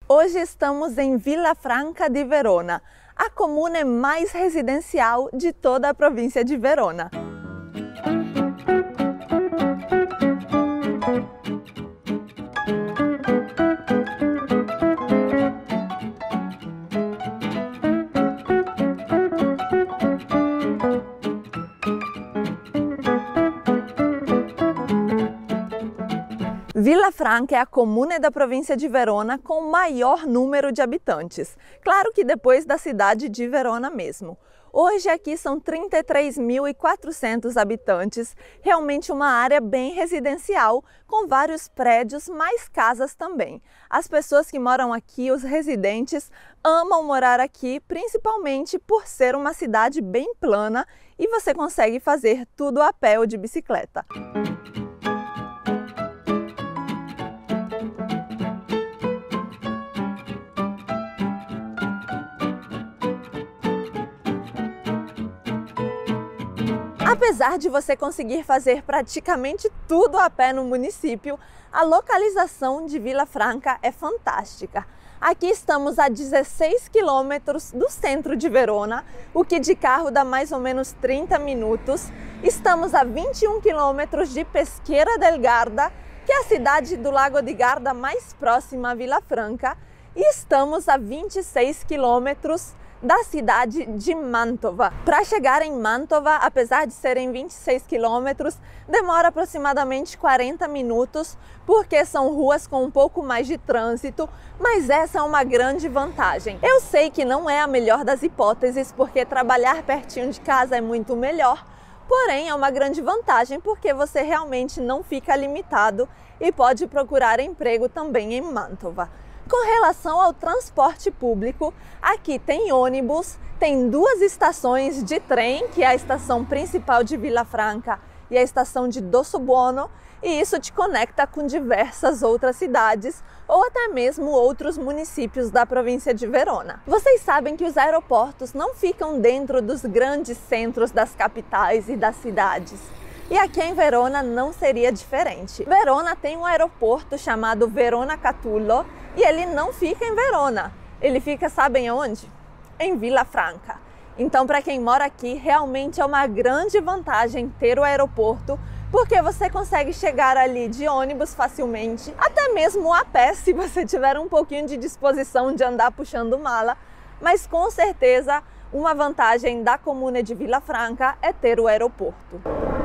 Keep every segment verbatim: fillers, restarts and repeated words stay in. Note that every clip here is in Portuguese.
Hoje estamos em Villa Franca di Verona, a comune mais residencial de toda a província de Verona. Villa Franca é a comune da província de Verona com o maior número de habitantes, claro que depois da cidade de Verona mesmo. Hoje aqui são trinta e três mil e quatrocentos habitantes, realmente uma área bem residencial, com vários prédios, mais casas também. As pessoas que moram aqui, os residentes, amam morar aqui, principalmente por ser uma cidade bem plana e você consegue fazer tudo a pé ou de bicicleta. Apesar de você conseguir fazer praticamente tudo a pé no município, a localização de Villa Franca é fantástica. Aqui estamos a dezesseis quilômetros do centro de Verona, o que de carro dá mais ou menos trinta minutos. Estamos a vinte e um quilômetros de Peschiera del Garda, que é a cidade do Lago di Garda mais próxima a Villa Franca, e estamos a vinte e seis quilômetros da cidade de Mantova. Para chegar em Mantova, apesar de serem vinte e seis quilômetros, demora aproximadamente quarenta minutos, porque são ruas com um pouco mais de trânsito, mas essa é uma grande vantagem. Eu sei que não é a melhor das hipóteses, porque trabalhar pertinho de casa é muito melhor, porém é uma grande vantagem porque você realmente não fica limitado e pode procurar emprego também em Mantova. Com relação ao transporte público, aqui tem ônibus, tem duas estações de trem, que é a estação principal de Villa Franca e a estação de Dosso Buono, e isso te conecta com diversas outras cidades ou até mesmo outros municípios da província de Verona. Vocês sabem que os aeroportos não ficam dentro dos grandes centros das capitais e das cidades. E aqui em Verona não seria diferente. Verona tem um aeroporto chamado Verona Catullo e ele não fica em Verona. Ele fica, sabem onde? Em Villa Franca. Então, para quem mora aqui, realmente é uma grande vantagem ter o aeroporto, porque você consegue chegar ali de ônibus facilmente, até mesmo a pé, se você tiver um pouquinho de disposição de andar puxando mala, mas com certeza uma vantagem da comune de Villa Franca é ter o aeroporto.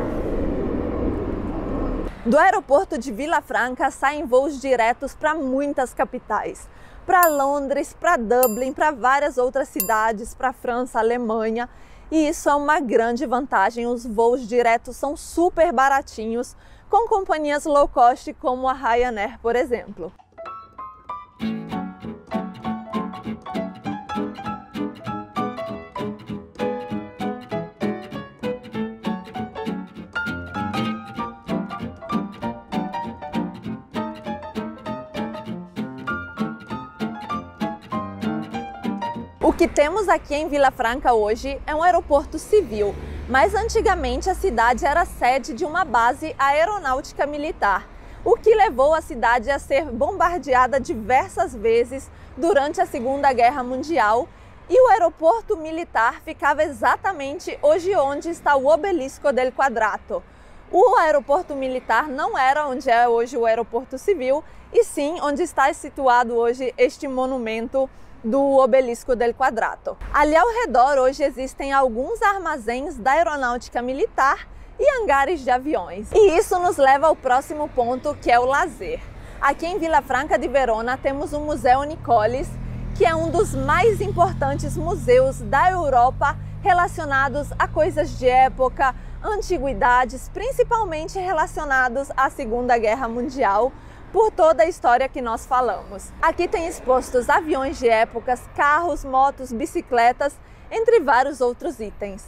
Do aeroporto de Villa Franca saem voos diretos para muitas capitais, para Londres, para Dublin, para várias outras cidades, para França, Alemanha, e isso é uma grande vantagem. Os voos diretos são super baratinhos, com companhias low cost como a Ryanair, por exemplo. O que temos aqui em Villa Franca hoje é um aeroporto civil, mas antigamente a cidade era sede de uma base aeronáutica militar, o que levou a cidade a ser bombardeada diversas vezes durante a Segunda Guerra Mundial, e o aeroporto militar ficava exatamente hoje onde está o Obelisco del Quadrato. O aeroporto militar não era onde é hoje o aeroporto civil, e sim onde está situado hoje este monumento do Obelisco del Quadrato. Ali ao redor hoje existem alguns armazéns da aeronáutica militar e hangares de aviões. E isso nos leva ao próximo ponto, que é o lazer. Aqui em Villa Franca di Verona temos o Museu Nicolis, que é um dos mais importantes museus da Europa relacionados a coisas de época, antiguidades, principalmente relacionados à Segunda Guerra Mundial, por toda a história que nós falamos. Aqui tem expostos aviões de épocas, carros, motos, bicicletas, entre vários outros itens.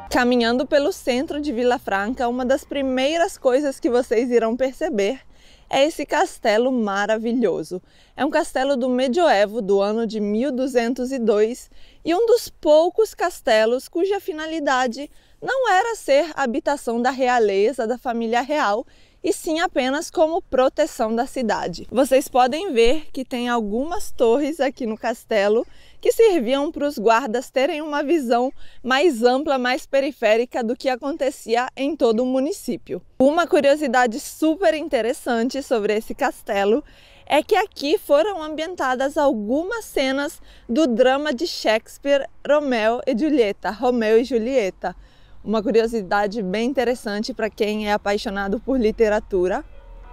Caminhando pelo centro de Villa Franca, uma das primeiras coisas que vocês irão perceber é esse castelo maravilhoso. É um castelo do medioevo do ano de mil duzentos e dois e um dos poucos castelos cuja finalidade não era ser a habitação da realeza, da família real, e sim apenas como proteção da cidade. Vocês podem ver que tem algumas torres aqui no castelo que serviam para os guardas terem uma visão mais ampla, mais periférica do que acontecia em todo o município. Uma curiosidade super interessante sobre esse castelo é que aqui foram ambientadas algumas cenas do drama de Shakespeare, Romeu e Julieta, Romeu e Julieta. Uma curiosidade bem interessante para quem é apaixonado por literatura.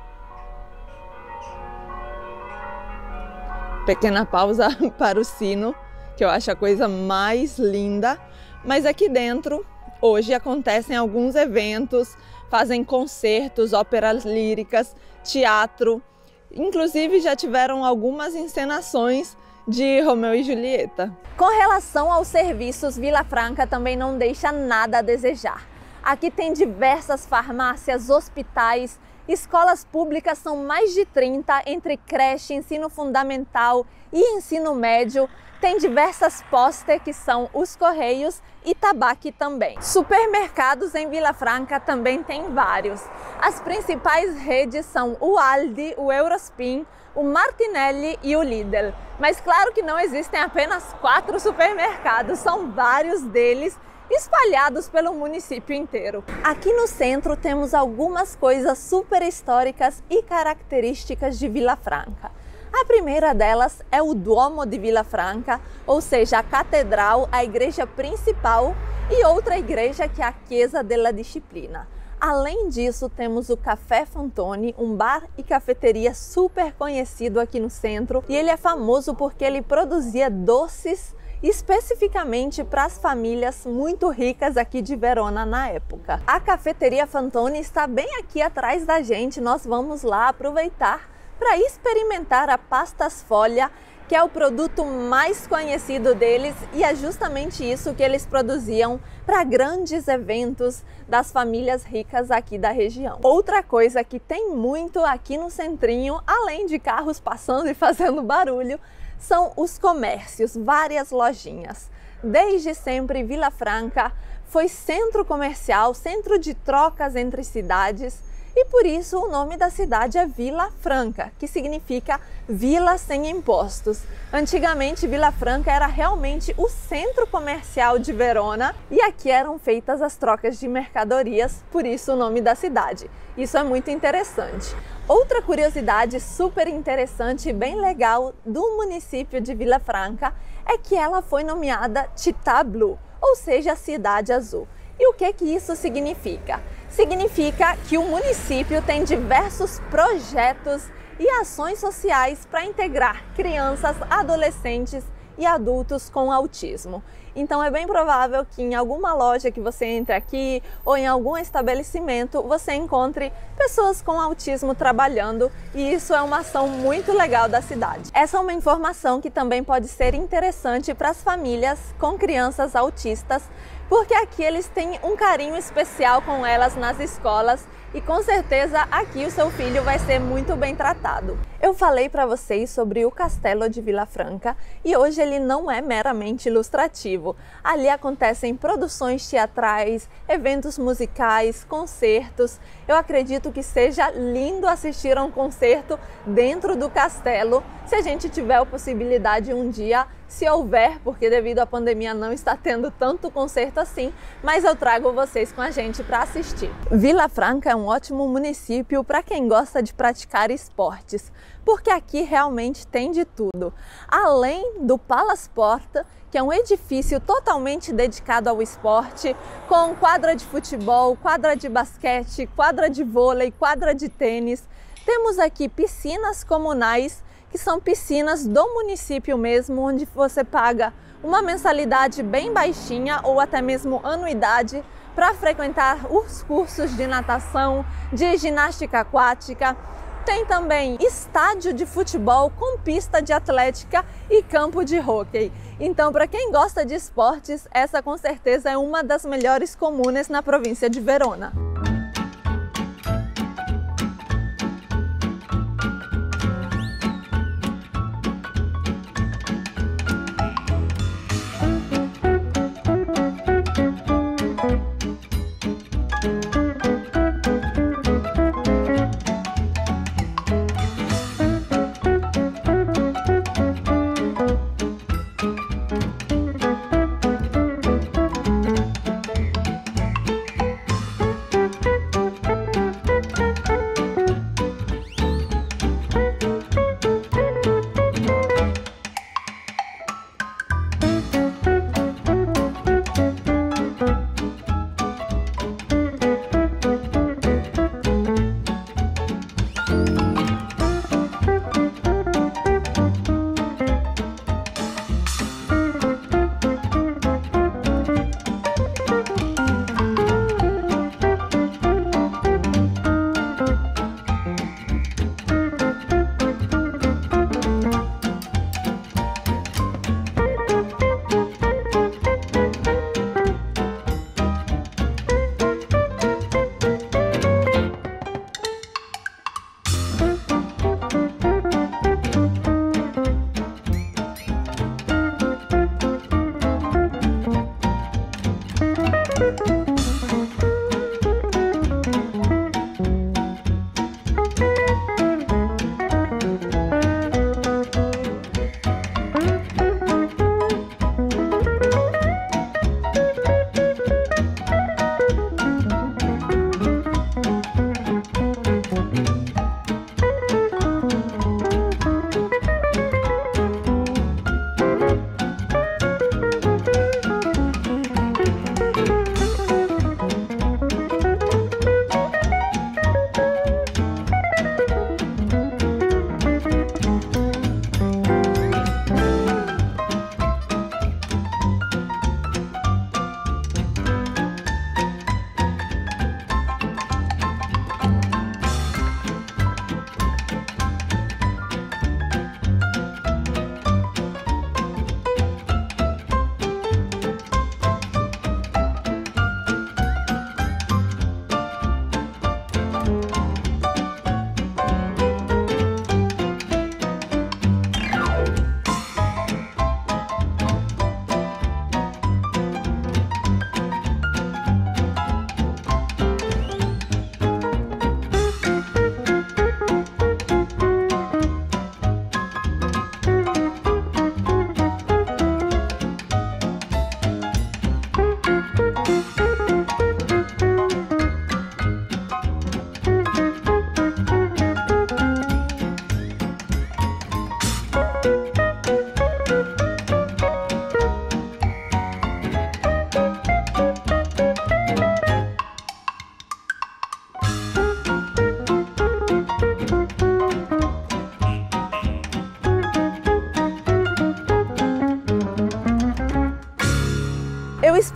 Pequena pausa para o sino, que eu acho a coisa mais linda. Mas aqui dentro, hoje acontecem alguns eventos, fazem concertos, óperas líricas, teatro. Inclusive já tiveram algumas encenações de Romeu e Julieta. Com relação aos serviços, Vila Franca também não deixa nada a desejar. Aqui tem diversas farmácias, hospitais, escolas públicas, são mais de trinta, entre creche, ensino fundamental e ensino médio. Tem diversas postes, que são os Correios, e tabaque também. Supermercados em Vila Franca também tem vários. As principais redes são o Aldi, o Eurospin, o Martinelli e o Lidl. Mas claro que não existem apenas quatro supermercados, são vários deles espalhados pelo município inteiro. Aqui no centro temos algumas coisas super históricas e características de Vila Franca. A primeira delas é o Duomo de Vila Franca, ou seja, a catedral, a igreja principal, e outra igreja que é a Chiesa della Disciplina. Além disso, temos o Café Fantoni, um bar e cafeteria super conhecido aqui no centro, e ele é famoso porque ele produzia doces especificamente para as famílias muito ricas aqui de Verona na época. A cafeteria Fantoni está bem aqui atrás da gente, nós vamos lá aproveitar para experimentar a pasta sfoglia, que é o produto mais conhecido deles, e é justamente isso que eles produziam para grandes eventos das famílias ricas aqui da região. Outra coisa que tem muito aqui no centrinho, além de carros passando e fazendo barulho, são os comércios, várias lojinhas. Desde sempre, Vila Franca foi centro comercial, centro de trocas entre cidades, e por isso o nome da cidade é Vila Franca, que significa vila sem impostos. Antigamente, Vila Franca era realmente o centro comercial de Verona e aqui eram feitas as trocas de mercadorias, por isso o nome da cidade. Isso é muito interessante. Outra curiosidade super interessante e bem legal do município de Vila Franca é que ela foi nomeada Città Blu, ou seja, Cidade Azul. E o que que isso significa? Significa que o município tem diversos projetos e ações sociais para integrar crianças, adolescentes e adultos com autismo. Então é bem provável que em alguma loja que você entre aqui ou em algum estabelecimento você encontre pessoas com autismo trabalhando, e isso é uma ação muito legal da cidade. Essa é uma informação que também pode ser interessante para as famílias com crianças autistas, porque aqui eles têm um carinho especial com elas nas escolas e com certeza aqui o seu filho vai ser muito bem tratado. Eu falei para vocês sobre o Castelo de Vila Franca e hoje ele não é meramente ilustrativo. Ali acontecem produções teatrais, eventos musicais, concertos. Eu acredito que seja lindo assistir a um concerto dentro do castelo, se a gente tiver a possibilidade um dia, se houver, porque devido à pandemia não está tendo tanto concerto assim, mas eu trago vocês com a gente para assistir. Vila Franca é um ótimo município para quem gosta de praticar esportes, porque aqui realmente tem de tudo. Além do Palasport, que é um edifício totalmente dedicado ao esporte, com quadra de futebol, quadra de basquete, quadra de vôlei, quadra de tênis, temos aqui piscinas comunais, que são piscinas do município mesmo, onde você paga uma mensalidade bem baixinha ou até mesmo anuidade para frequentar os cursos de natação, de ginástica aquática. Tem também estádio de futebol com pista de atlética e campo de hóquei. Então, para quem gosta de esportes, essa com certeza é uma das melhores comunas na província de Verona.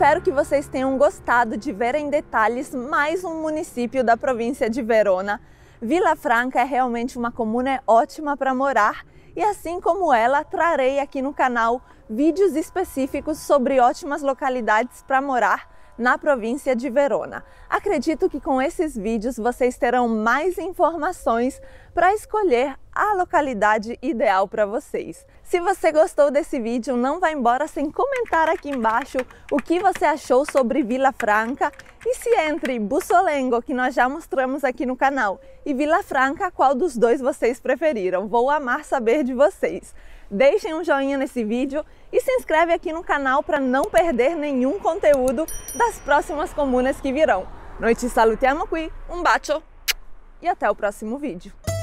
Espero que vocês tenham gostado de ver em detalhes mais um município da província de Verona. Vila Franca é realmente uma comuna ótima para morar e, assim como ela, trarei aqui no canal vídeos específicos sobre ótimas localidades para morar na província de Verona. Acredito que com esses vídeos vocês terão mais informações para escolher a localidade ideal para vocês. Se você gostou desse vídeo, não vá embora sem comentar aqui embaixo o que você achou sobre Vila Franca e se entre Bussolengo, que nós já mostramos aqui no canal, e Vila Franca, qual dos dois vocês preferiram. Vou amar saber de vocês. Deixem um joinha nesse vídeo e se inscreve aqui no canal para não perder nenhum conteúdo das próximas comunas que virão. Noi ci salutiamo qui, um bacio e até o próximo vídeo.